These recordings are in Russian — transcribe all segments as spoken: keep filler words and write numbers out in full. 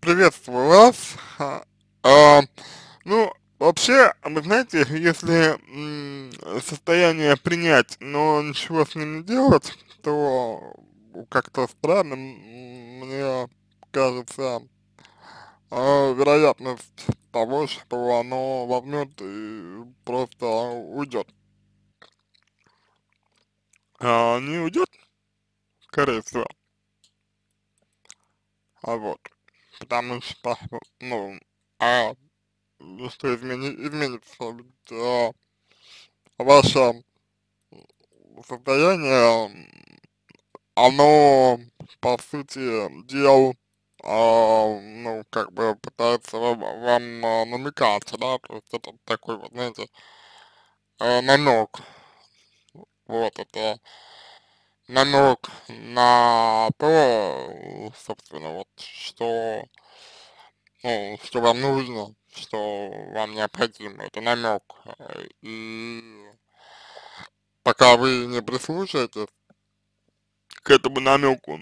Приветствую вас. А, а, ну, вообще, вы знаете, если м, состояние принять, но ничего с ним не делать, то как-то странно, м, мне кажется, а, вероятность того, что оно возьмет и просто уйдет. А, не уйдет, скорее всего, а вот, потому что, ну, а что измени, изменится, ведь, а, ваше состояние, оно, по сути дел, а, ну, как бы пытается вам, вам а, намекать, да, то есть это такой вот, знаете, а, намек, вот, это намек на то, собственно, вот, что, ну, что вам нужно, что вам необходимо, это намек, и пока вы не прислушаетесь к этому намеку,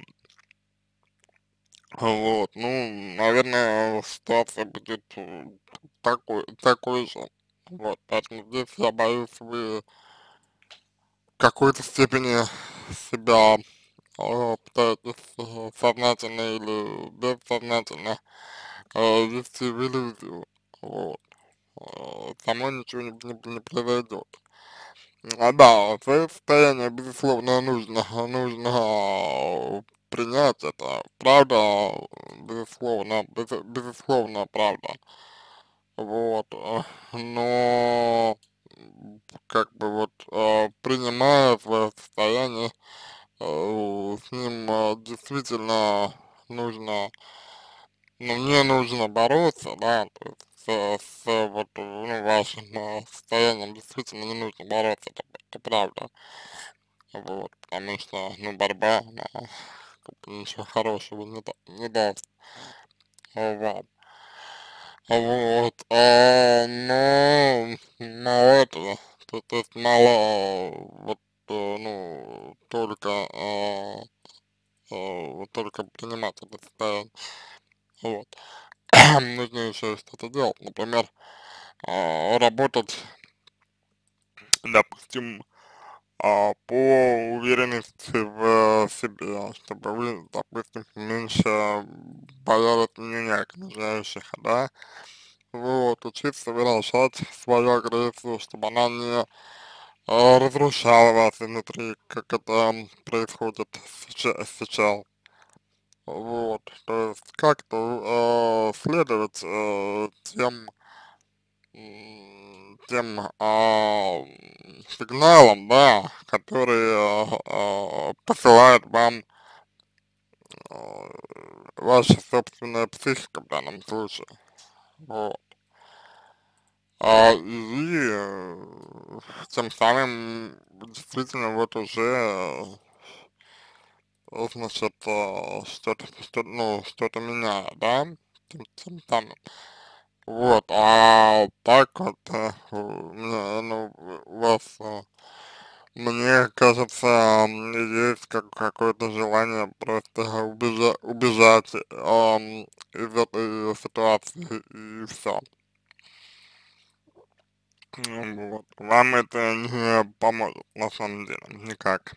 вот, ну, наверное, ситуация будет э, такой, такой же. Вот, поэтому здесь я боюсь, вы в какой-то степени себя э, пытаетесь э, сознательно или бессознательно э, ввести в иллюзию. Вот. Э, само ничего не, не, не произойдет. А да, свое состояние, безусловно, нужно, нужно принять это, правда, безусловно, без, безусловно, правда, вот, э, но, как бы вот, э, принимая свое состояние, э, с ним э, действительно нужно, ну, мне нужно бороться, да, то есть с, с вот, ну, вашим э, состоянием действительно не нужно бороться, это, это правда. Вот, потому что, ну, борьба, она как бы ничего хорошего не, да, не даст вам. Вот, а, но мало этого, то, то есть мало вот, э, ну, только, а, а, вот только принимать это состояние, вот. Нужно еще что-то делать, например, а, работать, допустим, а, по уверенности в себе, чтобы вы, допустим, меньше боялись мнения окружающих, да, вот, учиться выражать свою агрессию, чтобы она не а, разрушала вас изнутри, как это происходит сейчас, сейчас. Вот, то есть как-то э, следовать э, тем м, тем а, сигналам, да, которые а, а, посылает вам а, ваша собственная психика в данном случае. Вот. А, и э, тем самым действительно вот уже э, значит а, что-то, что, ну, что-то меняет, да, тем, тем самым. Вот, а так вот, э, мне, ну, у вас э, мне кажется, м, есть как какое-то желание просто убежа убежать ам, из этой ситуации и все. Вот. Вам это не поможет на самом деле никак.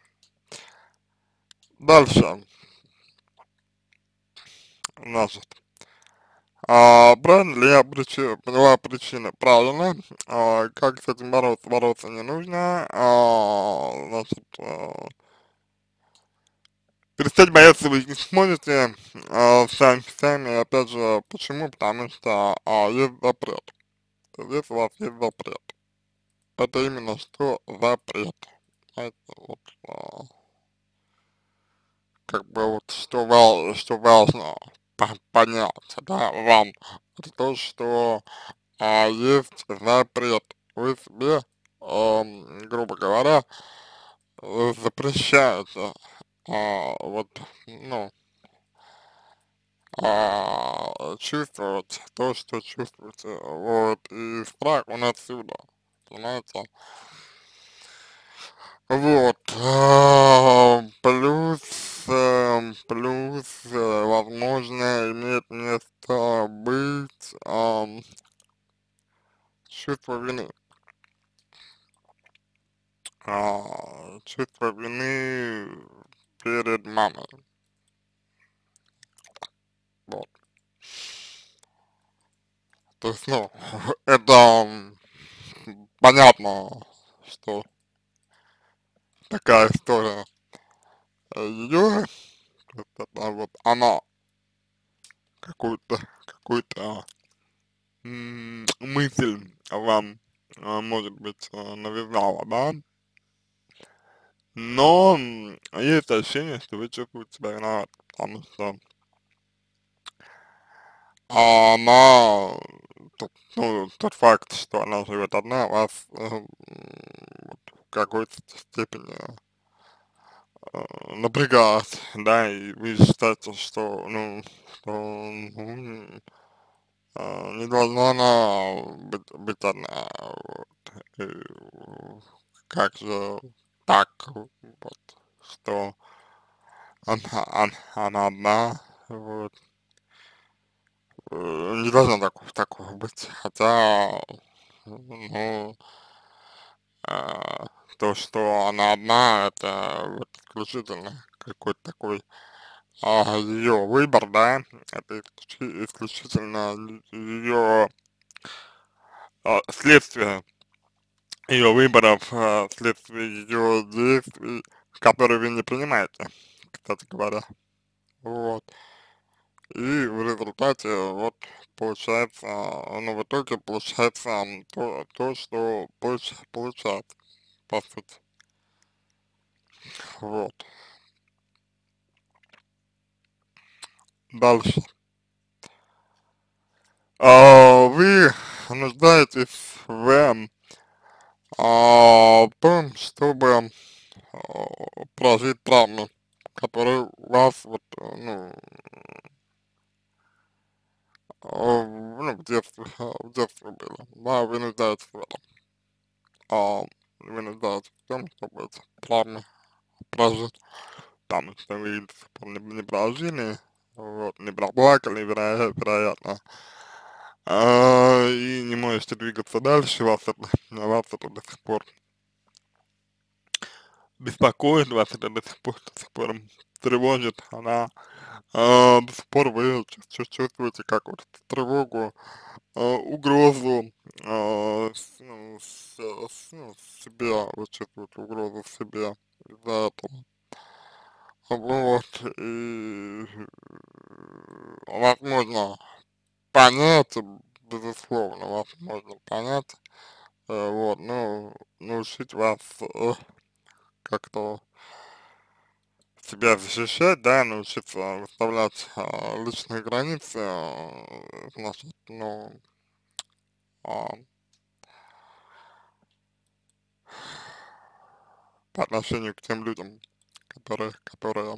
Дальше, значит, а, правильно ли я причи- поняла причины? Правильно. А, как с этим бороться? Бороться не нужно. А, значит, а, перестать бояться вы не сможете, а, сами, сами, опять же, почему? Потому что а, есть запрет. Здесь у вас есть запрет. Это именно что запрет. Знаете, вот, а, как бы вот что, вал, что важно по- понять, да, вам, это то, что а, есть запрет. Вы себе, ам, грубо говоря, э, запрещаете, а, вот, ну, а, чувствовать то, что чувствуете, вот, и страх он отсюда, понимаете, вот, а, плюс, э, плюс, э, возможно, имеет место быть, ам, чувство вины. А, чувство вины перед мамой. Вот. То есть, ну, это м, понятно, что такая история ее, это вот она какую-то, какую-то м, мысль вам, а, может быть, а, навязала, да, но м, есть ощущение, что вы чувствуете себя виноват, потому что она, тот, ну, тот факт, что она живет одна, вас э, м, вот в какой-то степени э, напрягает, да, и вы считаете, что, ну, что, ну, а, не должна она быть, быть одна, вот, и как же так, вот, что она, она, она одна, вот, э, не должно такого, такого быть, хотя, ну, а, то, что она одна, это вот исключительно какой-то такой а, ее выбор, да, это исключи- исключительно ее а, следствие ее выборов, а, вследствие ее действий, которые вы не принимаете, кстати говоря. Вот. И в результате вот получается, а, ну в итоге получается м, то, то что получ, получается, по сути. Вот. Дальше. А, вы нуждаетесь в а, том, чтобы а, прожить травмы, которые у вас вот, э, ну, а, ну, в детстве, а, в детстве было, да, вы нуждаетесь в этом, а, вы нуждаетесь в том, чтобы эти травмы прожить, потому что вы их до сих пор не, не прожили, вот, не проплакали, веро, вероятно, а, и не можете двигаться дальше, вас это, вас это до сих пор беспокоит, вас это до сих пор, до сих пор тревожит, она, а, до сих пор вы чу- чувствуете как вот эту тревогу, а, угрозу, а, с, ну, с, с, ну, себя, вы чувствуете угрозу в себе из-за этого. Вот, и э, возможно понять, безусловно, возможно понять, э, вот, ну, научить вас э, как-то себя защищать, да, научиться выставлять а, личные границы, а, значит, ну, а, по отношению к тем людям, которые, которые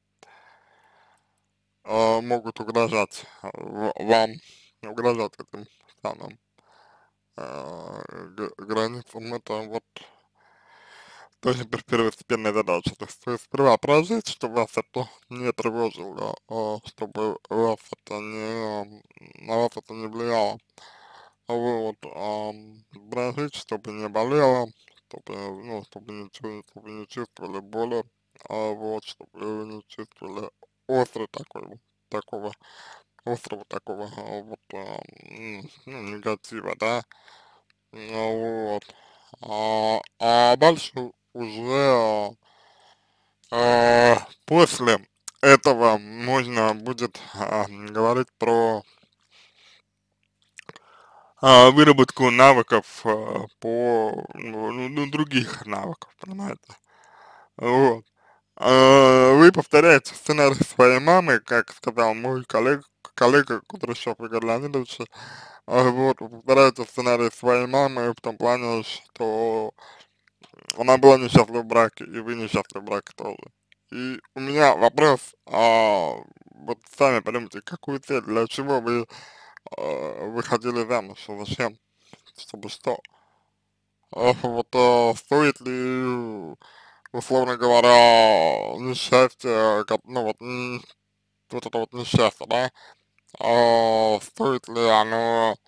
а, могут угрожать в- вам, угрожать этим самым а, г- границам, это вот тоже пер- первостепенная задача. То есть вы сперва прожить, чтобы вас это не тревожило, а, чтобы вас это не, на вас это не влияло. Вот, ам, прожить, чтобы не болело, чтобы, ну, чтобы ничего, чтобы не чувствовали боли, а вот, чтобы вы не чувствовали острый такой, вот, такого, острого такого, а, вот, а, м, ну, негатива, да, ну, вот. А, а дальше уже а, после этого можно будет а, говорить про а, выработку навыков а, по, ну, ну, ну, других навыков, понимаете, вот. А, вы повторяете сценарий своей мамы, как сказал мой коллега, коллега Кудряшов Игорь Леонидович, а, вот, вы повторяете сценарий своей мамы в том плане, что она была несчастлива в браке, и вы несчастливы в браке тоже. И у меня вопрос, а, вот сами подумайте, какую цель, для чего вы а, выходили замуж, зачем, чтобы что? А, вот а, стоит ли условно говоря, несчастье, как, ну вот, м, вот это вот несчастье, да, а, стоит ли оно,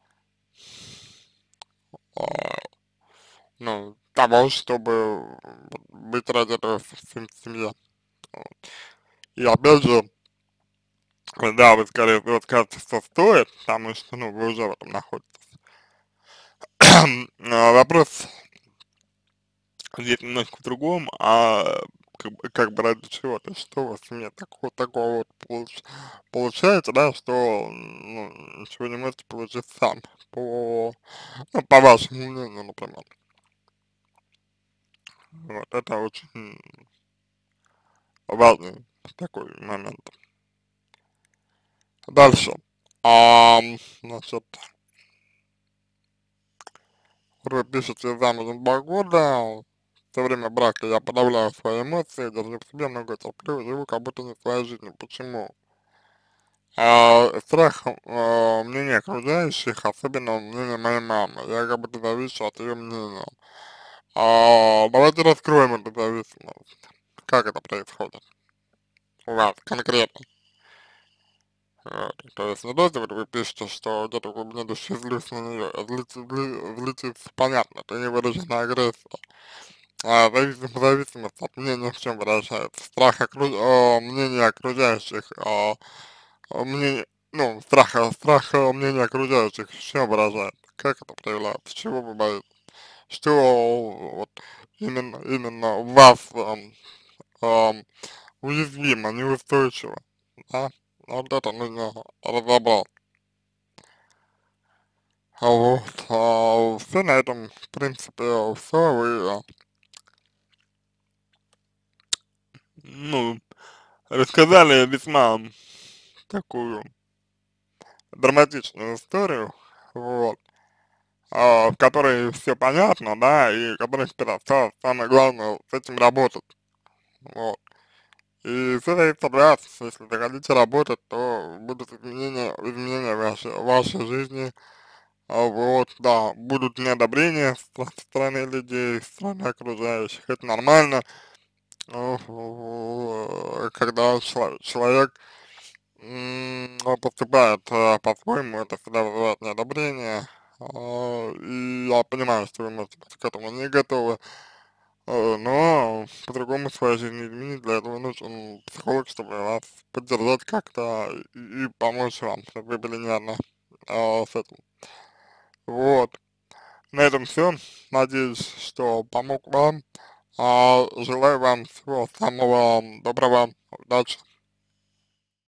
а, ну, того, чтобы вот быть ради этого в сем семье. Вот. И опять же, да, вы скорее всего скажете, что стоит, потому что, ну, вы уже в этом находитесь. А, вопрос здесь немножко в другом, а как бы, как бы ради чего, то есть что у вас в семье такого, такого вот получ, получается, да, что, ну, ничего не можете получить сам, по, ну, по вашему мнению, например. Вот, это очень важный такой момент. Дальше. А, значит, вот вы пишете замужем два года, во время брака я подавляю свои эмоции, держу в себе, много терплю, живу как будто не своей жизнью. Почему? А, страх а, мнения окружающих, особенно мнения моей мамы. Я как будто завишу от ее мнения. А, давайте раскроем эту зависимость. Как это происходит у вас конкретно? Вот. То есть не то, что вот вы пишете, что где-то в глубине души злюсь на нее. Злиться, зли- злитесь, понятно, это не выраженная агрессия. А зависимость, зависимость от мнения в чем выражается? Страх окру... а, мнения окружающих, а, а, мнение, ну, страха, страх а, мнения окружающих в чем выражается? Как это проявляется? Чего вы боитесь? Что вот именно, именно у вас ам, ам, уязвимо, неустойчиво, да? Вот это нужно разобрать. А вот, а, все на этом, в принципе, все. Вы, а, ну, рассказали весьма такую драматичную историю, вот, а, в которой все понятно, да, и которой теперь осталось самое главное с этим работать, вот. И все зависит от вас, если захотите работать, то будут изменения, изменения в вашей, в вашей жизни, а, вот, да, будут неодобрения со стороны людей, со стороны окружающих, это нормально, э, э, когда чело- человек М, он поступает э, по-своему, это всегда вызывает неодобрение. А, и я понимаю, что вы можете быть к этому не готовы, э, но по-другому свою жизнь не изменить. Для этого нужен психолог, чтобы вас поддержать как-то и, и помочь вам, чтобы вы были не одна а, с этим. Вот. На этом все. Надеюсь, что помог вам. А, желаю вам всего самого доброго. Удачи.